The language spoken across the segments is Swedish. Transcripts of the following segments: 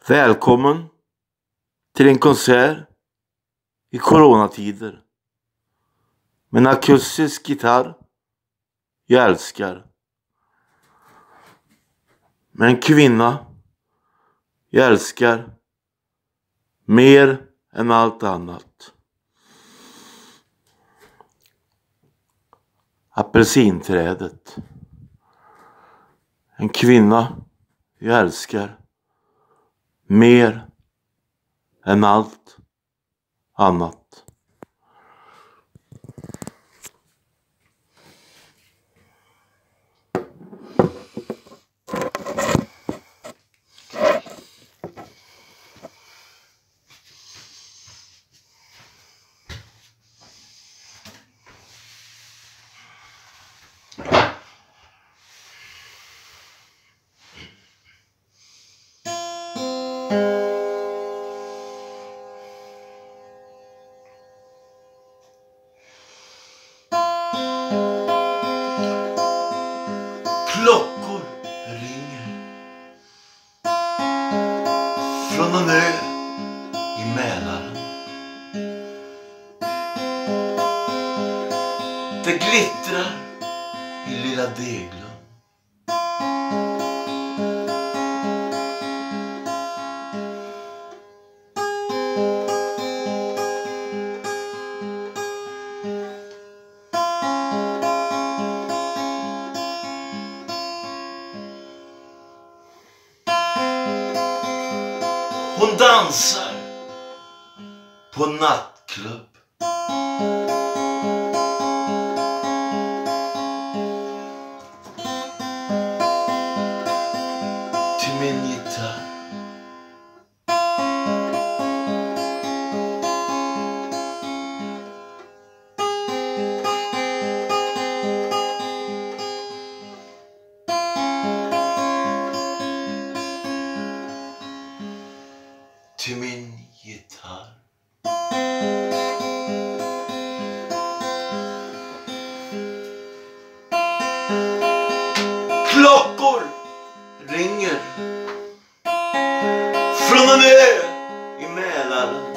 Välkommen till en konsert i coronatider med en akustisk gitarr jag älskar. Med en kvinna jag älskar mer än allt annat. Apelsinträdet. En kvinna jag älskar mer än allt annat. Klockor ringer från en ö i Mälaren. Det glittrar i lilla Deglum. Hon dansar på nattklubb. Till min gitarr. Till min gitarr. Klockor ringer från en ö i Mälaren.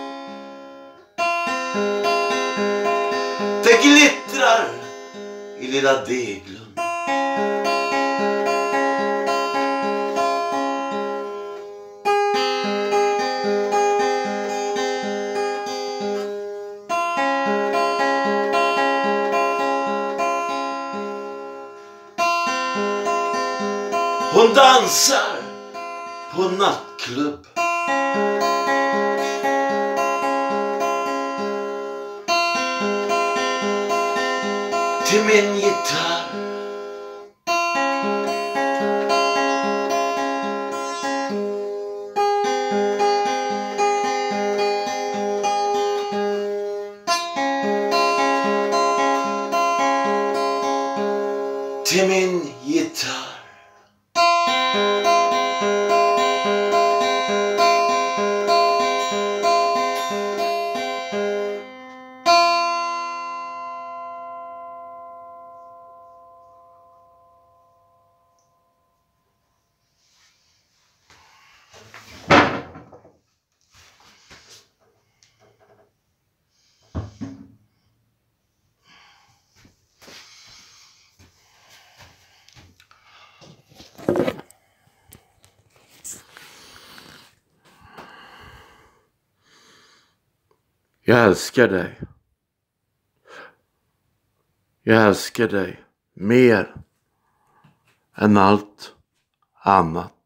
Det glittrar i lilla Deglum. Hon dansar på nattklubb. Till min gitarr. Till min gitarr. Jag älskar dig. Jag älskar dig mer än allt annat.